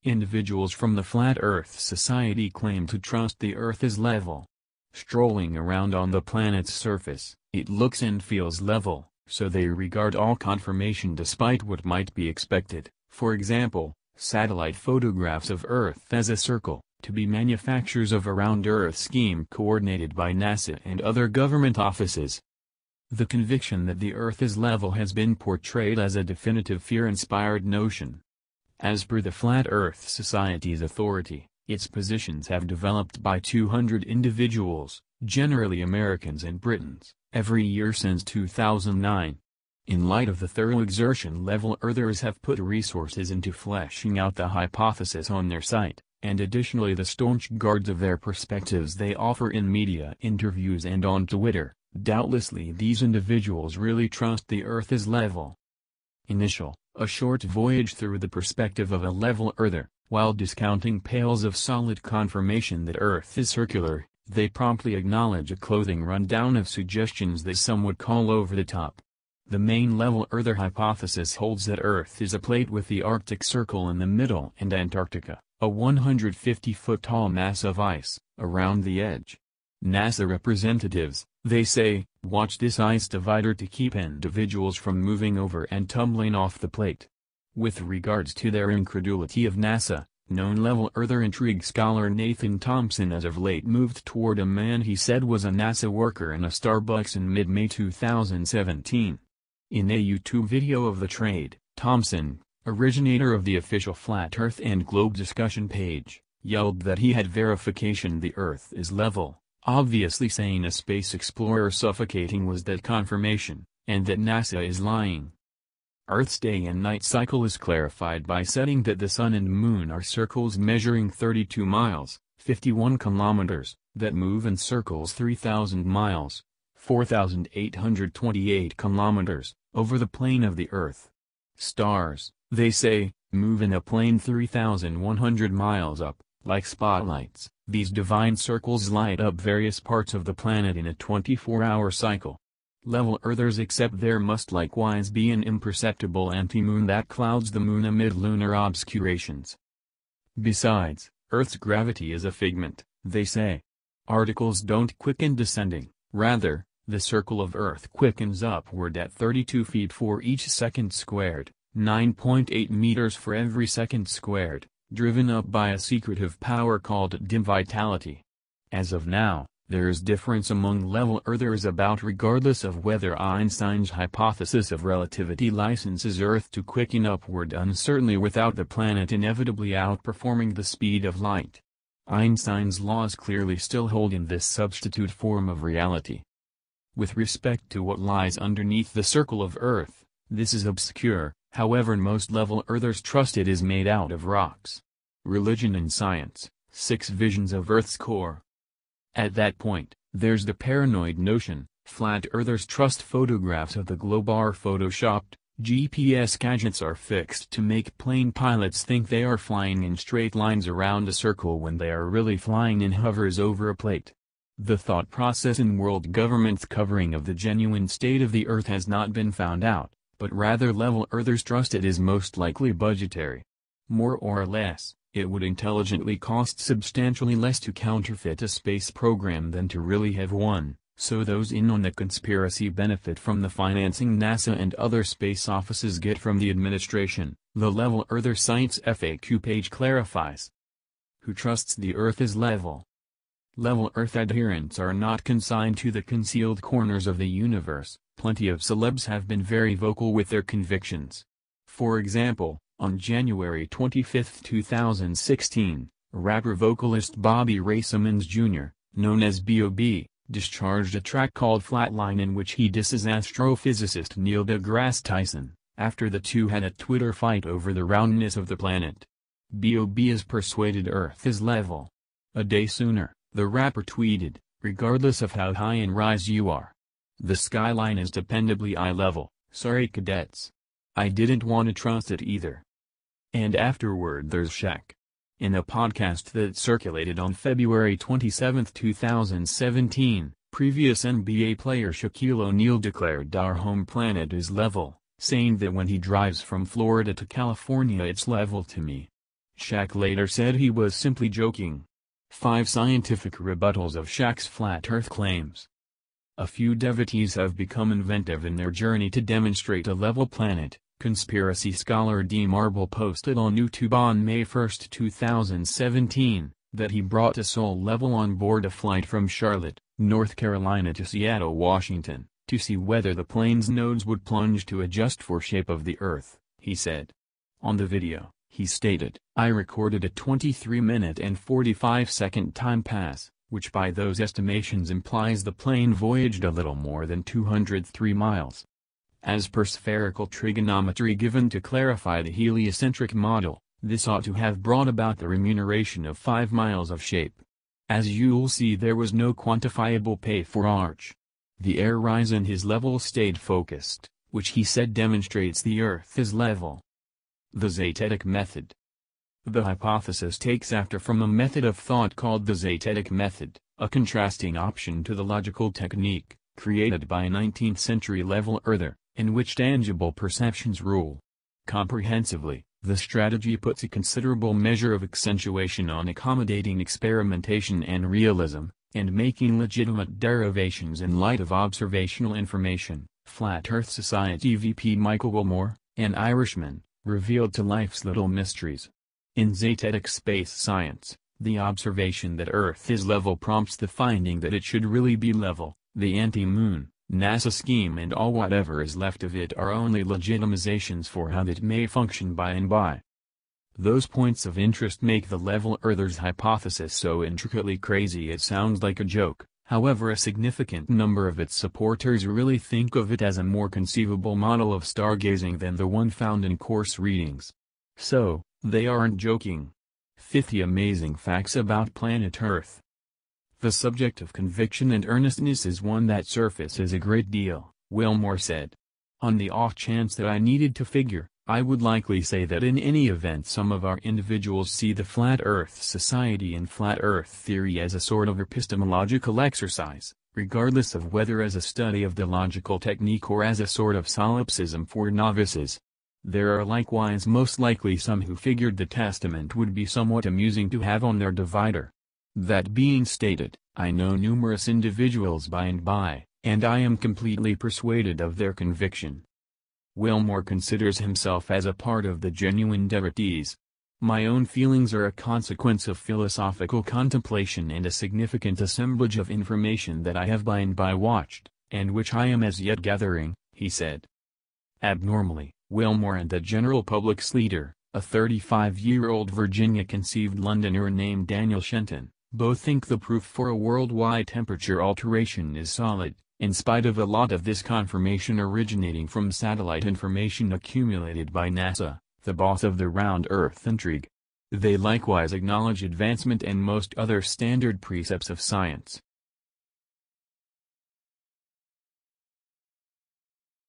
Individuals from the Flat Earth Society claim to trust the Earth is level. Strolling around on the planet's surface, it looks and feels level, so they regard all confirmation despite what might be expected, for example, satellite photographs of Earth as a circle, to be manufactures of a round-Earth scheme coordinated by NASA and other government offices. The conviction that the Earth is level has been portrayed as a definitive fear-inspired notion. As per the Flat Earth Society's authority, its positions have developed by 200 individuals, generally Americans and Britons, every year since 2009. In light of the thorough exertion level earthers have put resources into fleshing out the hypothesis on their site, and additionally the staunch guards of their perspectives they offer in media interviews and on Twitter, doubtlessly these individuals really trust the Earth is level. A short voyage through the perspective of a level earther, while discounting pales of solid confirmation that Earth is circular, they promptly acknowledge a clothing rundown of suggestions that some would call over the top. The main level earther hypothesis holds that Earth is a plate with the Arctic Circle in the middle and Antarctica, a 150-foot-tall mass of ice, around the edge. NASA representatives, they say, watch this ice divider to keep individuals from moving over and tumbling off the plate. With regards to their incredulity of NASA, known level earther intrigue scholar Nathan Thompson as of late moved toward a man he said was a NASA worker in a Starbucks in mid-May 2017. In a YouTube video of the trade, Thompson, originator of the official Flat Earth and Globe discussion page, yelled that he had verification the Earth is level, obviously saying a space explorer suffocating was that confirmation, and that NASA is lying. Earth's day and night cycle is clarified by setting that the Sun and Moon are circles measuring 32 miles, 51 kilometers, that move in circles 3,000 miles, 4,828 kilometers, over the plane of the Earth. Stars, they say, move in a plane 3,100 miles up, like spotlights. These divine circles light up various parts of the planet in a 24-hour cycle. Level earthers accept there must likewise be an imperceptible anti-moon that clouds the moon amid lunar obscurations. Besides, Earth's gravity is a figment, they say. Articles don't quicken descending, rather, the circle of Earth quickens upward at 32 feet for each second squared, 9.8 meters for every second squared, driven up by a secretive power called dim vitality. As of now, there is difference among level earthers about regardless of whether Einstein's hypothesis of relativity licenses Earth to quicken upward uncertainly without the planet inevitably outperforming the speed of light. Einstein's laws clearly still hold in this substitute form of reality. With respect to what lies underneath the circle of Earth, this is obscure, however most level earthers trust it is made out of rocks. Religion and science, 6 visions of Earth's core. At that point, there's the paranoid notion, flat earthers trust photographs of the globe are photoshopped, GPS gadgets are fixed to make plane pilots think they are flying in straight lines around a circle when they are really flying in hovers over a plate. The thought process in world government's covering of the genuine state of the Earth has not been found out, but rather level earthers trust it is most likely budgetary. More or less, it would intelligently cost substantially less to counterfeit a space program than to really have one, so those in on the conspiracy benefit from the financing NASA and other space offices get from the administration, the Level Earther Science FAQ page clarifies. Who trusts the Earth is level? Level Earth adherents are not consigned to the concealed corners of the universe. Plenty of celebs have been very vocal with their convictions. For example, on January 25, 2016, rapper vocalist Bobby Ray Simmons Jr., known as B.O.B., discharged a track called Flatline in which he disses astrophysicist Neil deGrasse Tyson, after the two had a Twitter fight over the roundness of the planet. B.O.B. is persuaded Earth is level. A day sooner, the rapper tweeted, "Regardless of how high in rise you are, the skyline is dependably eye level, sorry cadets. I didn't want to trust it either." And afterward there's Shaq. In a podcast that circulated on February 27, 2017, previous NBA player Shaquille O'Neal declared our home planet is level, saying that when he drives from Florida to California it's level to me. Shaq later said he was simply joking. 5 scientific rebuttals of Shaq's flat Earth claims. A few devotees have become inventive in their journey to demonstrate a level planet, conspiracy scholar D. Marble posted on YouTube on May 1, 2017, that he brought a soul level on board a flight from Charlotte, North Carolina to Seattle, Washington, to see whether the plane's nodes would plunge to adjust for shape of the Earth, he said. On the video, he stated, "I recorded a 23-minute and 45-second time pass, which by those estimations implies the plane voyaged a little more than 203 miles. As per spherical trigonometry given to clarify the heliocentric model, this ought to have brought about the remuneration of 5 miles of shape. As you'll see, there was no quantifiable pay for arch. The air rise in his level stayed focused, which he said demonstrates the Earth is level." The Zetetic method. The hypothesis takes after from a method of thought called the Zetetic method, a contrasting option to the logical technique, created by a 19th-century level earther, in which tangible perceptions rule. Comprehensively, the strategy puts a considerable measure of accentuation on accommodating experimentation and realism, and making legitimate derivations in light of observational information. Flat Earth Society VP Michael Wilmore, an Irishman, revealed to life's little mysteries. In Zetetic space science, the observation that Earth is level prompts the finding that it should really be level. The anti-moon, NASA scheme and all whatever is left of it are only legitimizations for how it may function by and by. Those points of interest make the level earthers hypothesis so intricately crazy it sounds like a joke. However, a significant number of its supporters really think of it as a more conceivable model of stargazing than the one found in course readings. So, they aren't joking. 50 amazing facts about planet Earth. The subject of conviction and earnestness is one that surfaces a great deal, Wilmore said. On the off chance that I needed to figure, I would likely say that in any event some of our individuals see the Flat Earth Society and Flat Earth theory as a sort of epistemological exercise, regardless of whether as a study of the logical technique or as a sort of solipsism for novices. There are likewise most likely some who figured the testament would be somewhat amusing to have on their divider. That being stated, I know numerous individuals by and by, and I am completely persuaded of their conviction. Wilmore considers himself as a part of the genuine devotees. My own feelings are a consequence of philosophical contemplation and a significant assemblage of information that I have by and by watched, and which I am as yet gathering, he said. Abnormally, Wilmore and the general public's leader, a 35-year-old Virginia-conceived Londoner named Daniel Shenton, both think the proof for a worldwide temperature alteration is solid, in spite of a lot of this confirmation originating from satellite information accumulated by NASA, the boss of the round Earth intrigue. They likewise acknowledge advancement and most other standard precepts of science,